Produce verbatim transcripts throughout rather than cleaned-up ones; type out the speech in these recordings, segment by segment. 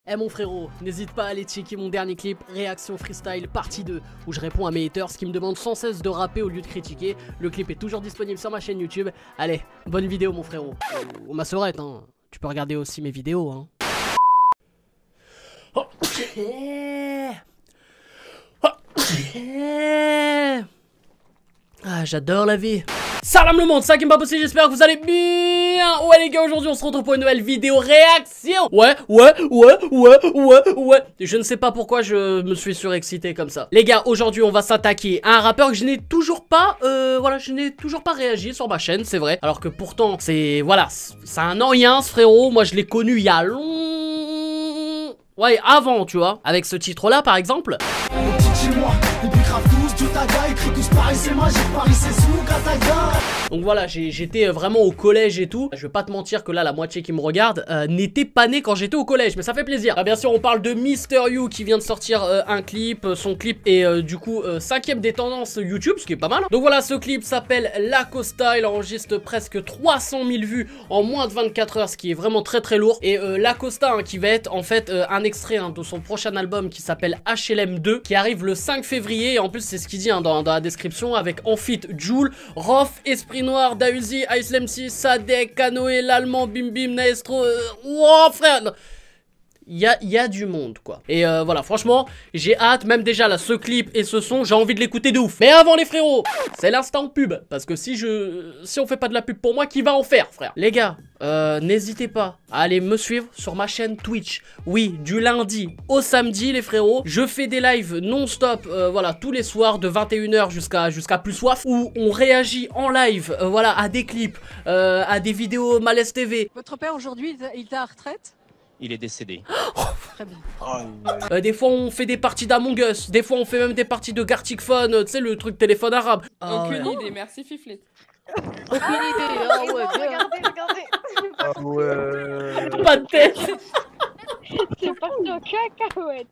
Eh mon frérot, n'hésite pas à aller checker mon dernier clip Réaction Freestyle partie deux où je réponds à mes haters qui me demandent sans cesse de rapper au lieu de critiquer. Le clip est toujours disponible sur ma chaîne YouTube. Allez, bonne vidéo mon frérot. Ou ma sœurette, hein. Tu peux regarder aussi mes vidéos, hein. Oh. Ah, j'adore la vie. Salam le monde, ça qui m'a bossé, j'espère que vous allez bien. Ouais les gars, aujourd'hui on se retrouve pour une nouvelle vidéo réaction. Ouais, ouais, ouais, ouais, ouais, ouais. Je ne sais pas pourquoi je me suis surexcité comme ça. Les gars, aujourd'hui on va s'attaquer à un rappeur que je n'ai toujours pas, euh, voilà, je n'ai toujours pas réagi sur ma chaîne, c'est vrai. Alors que pourtant, c'est, voilà, c'est un ancien ce frérot. Moi je l'ai connu il y a longtemps. Ouais, avant, tu vois, avec ce titre-là par exemple. Donc voilà, j'étais vraiment au collège et tout. Je vais pas te mentir que là, la moitié qui me regarde euh, n'était pas né quand j'étais au collège, mais ça fait plaisir. Ah, bien sûr, on parle de Mister You qui vient de sortir euh, un clip. Son clip est euh, du coup euh, cinquième des tendances YouTube, ce qui est pas mal. Donc voilà, ce clip s'appelle Lacosta. Il enregistre presque trois cent mille vues en moins de vingt-quatre heures, ce qui est vraiment très très lourd. Et euh, Lacosta hein, qui va être en fait euh, un extrait hein, de son prochain album qui s'appelle H L M deux, qui arrive le cinq février. Et en plus, c'est ce qu'il dit hein, dans, dans la description, avec en feat Jul, Rof, Esprit Noir, Dausi, Ice M C, Sadek, Kanoé, l'Allemand, Bim Bim, Naestro. Euh... Wow, frère! Il y a, y a du monde quoi. Et euh, voilà, franchement, j'ai hâte. Même déjà là, ce clip et ce son, j'ai envie de l'écouter de ouf. Mais avant les frérots, c'est l'instant pub. Parce que si je, si on fait pas de la pub pour moi, qui va en faire, frère? Les gars, euh, n'hésitez pas à aller me suivre sur ma chaîne Twitch. Oui, du lundi au samedi les frérots, je fais des lives non-stop, euh, voilà, tous les soirs de vingt et une heures jusqu'à jusqu'à plus soif, où on réagit en live, euh, voilà, à des clips, euh, à des vidéos Malaise T V. Votre père aujourd'hui, il est à la retraite? Il est décédé. Très bien. Euh, des fois on fait des parties d'Among Us, des fois on fait même des parties de Gartic Phone, euh, tu sais le truc téléphone arabe. Aucune Ah, idée, merci Fiflet. Aucune idée. Ah ouais, Regardez, regardez. Ah ouais. pas de tête. C'est parti au cacahuète.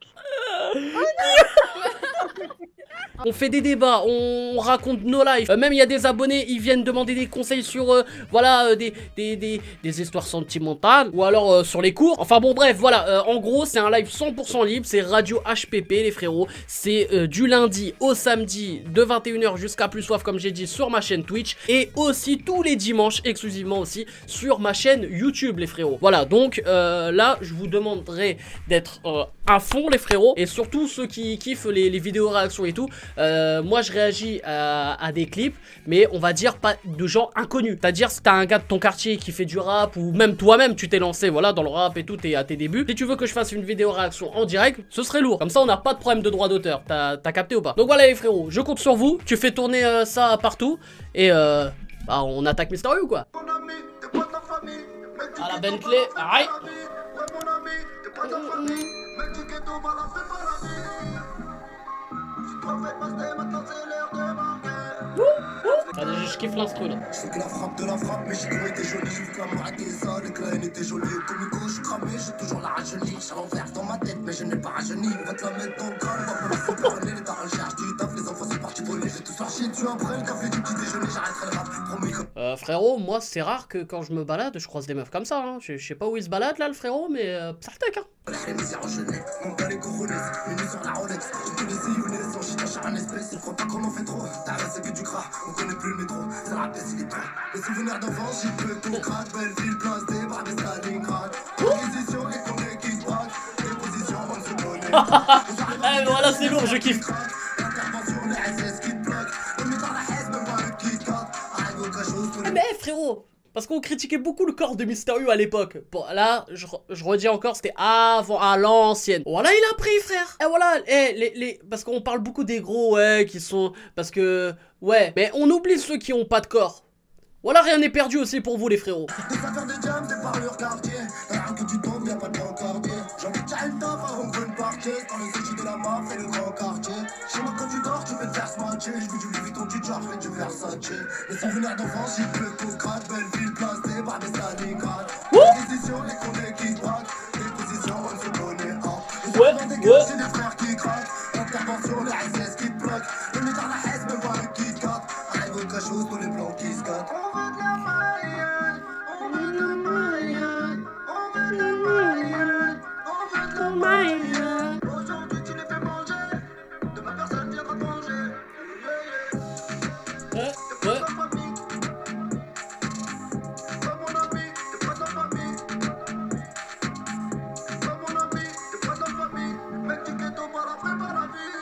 On fait des débats, on raconte nos lives. Euh, même il y a des abonnés, ils viennent demander des conseils sur, euh, voilà, euh, des, des, des, des histoires sentimentales. Ou alors euh, sur les cours. Enfin bon bref, voilà, euh, en gros c'est un live cent pour cent libre. C'est Radio H P P les frérots. C'est euh, du lundi au samedi de vingt et une heures jusqu'à plus soif comme j'ai dit sur ma chaîne Twitch. Et aussi tous les dimanches exclusivement aussi sur ma chaîne YouTube les frérots. Voilà, donc euh, là je vous demanderai d'être euh, à fond les frérots. Et surtout ceux qui kiffent les, les vidéos réactions et tout. Euh, moi je réagis à, à des clips, mais on va dire pas de gens inconnus. C'est-à-dire si t'as un gars de ton quartier qui fait du rap, ou même toi-même tu t'es lancé voilà dans le rap et tout, t'es à tes débuts. Si tu veux que je fasse une vidéo réaction en direct, ce serait lourd. Comme ça on n'a pas de problème de droit d'auteur. T'as capté ou pas? Donc voilà les frérots, je compte sur vous. Tu fais tourner euh, ça partout et euh, bah, on attaque Mister You quoi. À la Bentley, aïe. Allez, je kiffe l'instru là. Je fais que la frappe de la frappe, mais j'ai toujours été joli. Je fais l'amour avec les autres, que la haine était jolie. Comme Hugo, je suis cramé, j'ai toujours la rajeuni. J'ai l'envers dans ma tête, mais je n'ai pas rajeuni. On va te la mettre dans le crâne, on va pas laisser parler. Les darons cherchent du taf, les enfants sont partis voler. J'ai tous leur chier dessus après, le café du petit déjeuner, j'arrêterai le rap, promis. Euh, frérot, moi c'est rare que quand je me balade, je croise des meufs comme ça. Hein. Je, je sais pas où il se balade là, le frérot, mais euh, ça retec, hein. On connaît plus le métro, ça rappelle si les temps. Les souvenirs d'enfance, j'y peux tout craque. Belleville, place des bras, des Stalingrad. Position, les condés qui se braquent. Les positions, on se connaît. Eh, voilà, c'est lourd, je kiffe. Intervention, les S S qui te bloquent. Le métal, la haine, même pas le Kit Kat. Arrive au cachot, tous les. Mais frérot, parce qu'on critiquait beaucoup le corps de Mister You à l'époque. Bon, là, je, je redis encore, c'était avant, à l'ancienne. Voilà, il a pris, frère. Et voilà, eh, les, les, parce qu'on parle beaucoup des gros, ouais, qui sont... Parce que, ouais, mais on oublie ceux qui ont pas de corps. Voilà, rien n'est perdu aussi pour vous, les frérots. Des affaires de jam, des parleurs quartier. T'as rien que tu tombes, y'a pas de bancardier. J'ai envie de tirer le top avant que une parquet. Quand le sushi de la maf fait le grand quartier. Chez moi, quand tu dors, tu peux te faire smatcher. Je veux du Louis Vuitton, du Dior, fais du Versace. Les souvenirs d'enfance, j'y peux tout crack. Belleville, place des bras, des Stalingrad. Les positions, les condés qui se braquent. Les positions, on se connaît. Ouais, ouais. C'est des frères qui craquent. Intervention, les S S qui te bloquent. Le métal, la haine, même pas le Kit Kat. Arrive au cachot, tous les blancs qui se gâtent. On veut de la maillette, on veut de la maillette, on veut de la maillette, on veut de la Aujourd'hui tu les fais manger, demain personne viendra te manger. Ouais, T'es ouais. pas ta famille, t'es pas mon ami, t'es pas ta famille. T'es pas mon ami, t'es pas ta famille. Mec du ghetto par après par la vie.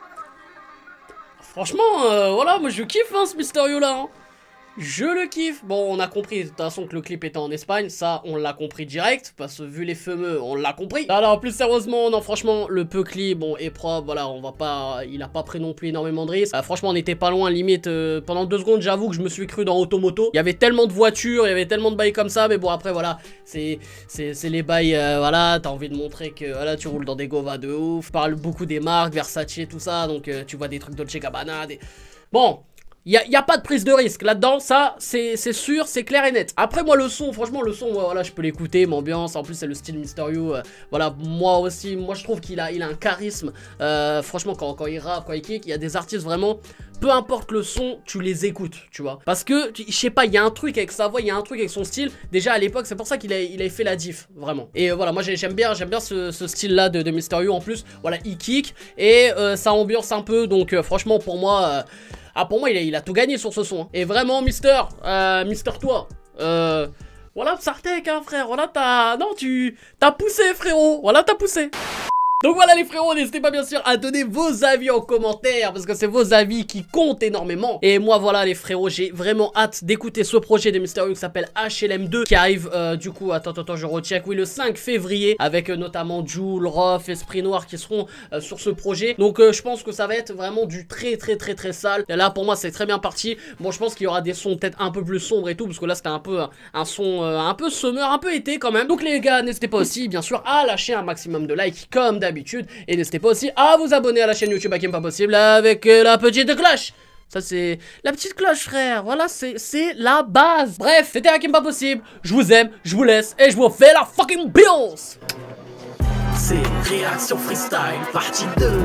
Franchement, euh, voilà, moi je kiffe hein, ce Mysterio là. Hein. Je le kiffe. Bon, on a compris de toute façon que le clip était en Espagne. Ça, on l'a compris direct. Parce que vu les fameux, on l'a compris. Alors, plus sérieusement, non, franchement, le peu clip, bon, est propre. Voilà, on va pas. Il a pas pris non plus énormément de risques. Euh, franchement, on était pas loin. Limite, euh, pendant deux secondes, j'avoue que je me suis cru dans Automoto. Il y avait tellement de voitures, il y avait tellement de bails comme ça. Mais bon, après, voilà, c'est les bails. Euh, voilà, t'as envie de montrer que voilà, tu roules dans des Gova de ouf. Parle beaucoup des marques, Versace, tout ça. Donc, euh, tu vois des trucs Dolce Gabbana. Des... Bon. Il n'y a, y a pas de prise de risque là-dedans, ça c'est sûr, c'est clair et net. Après moi le son, franchement le son, ouais, voilà, je peux l'écouter, m'ambiance, en plus c'est le style Mysterio, euh, voilà, moi aussi, moi je trouve qu'il a, il a un charisme, euh, franchement quand, quand il rappe, quand il kick, il y a des artistes vraiment, peu importe le son, tu les écoutes, tu vois. Parce que, je sais pas, il y a un truc avec sa voix, il y a un truc avec son style, déjà à l'époque, c'est pour ça qu'il a, il a fait la diff, vraiment. Et euh, voilà, moi j'aime bien, j'aime bien ce, ce style-là de, de Mysterio, en plus, voilà, il kick, et euh, ça ambiance un peu, donc euh, franchement pour moi... Euh, Ah pour moi il a, il a tout gagné sur ce son hein. Et vraiment Mister, euh, Mister toi euh, voilà Psartek hein frère. Voilà t'as, non tu, t'as poussé frérot. Voilà t'as poussé. Donc voilà les frérots, n'hésitez pas bien sûr à donner vos avis en commentaire parce que c'est vos avis qui comptent énormément. Et moi voilà les frérots, j'ai vraiment hâte d'écouter ce projet de Mysterio qui s'appelle H L M deux qui arrive euh, du coup, attends, attends, je recheck, oui le cinq février avec euh, notamment Jul, Rof, Esprit Noir qui seront euh, sur ce projet. Donc euh, je pense que ça va être vraiment du très très très très sale. Et là pour moi c'est très bien parti. Bon je pense qu'il y aura des sons peut-être un peu plus sombres et tout parce que là c'était un peu un, un son euh, un peu summer, un peu été quand même. Donc les gars n'hésitez pas aussi bien sûr à lâcher un maximum de likes comme d'habitude. Et n'hésitez pas aussi à vous abonner à la chaîne YouTube Hakim Pas Possible avec euh, la petite cloche. Ça c'est la petite cloche frère. Voilà c'est la base. Bref c'était Hakim Pas Possible. Je vous aime, je vous laisse et je vous fais la fucking bills. C'est réaction freestyle partie deux.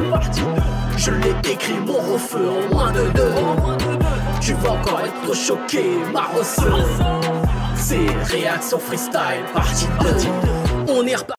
Je l'ai écrit mon refeu en moins de deux. Tu vas encore être choqué ma recette. C'est réaction freestyle partie deux. On est reparti.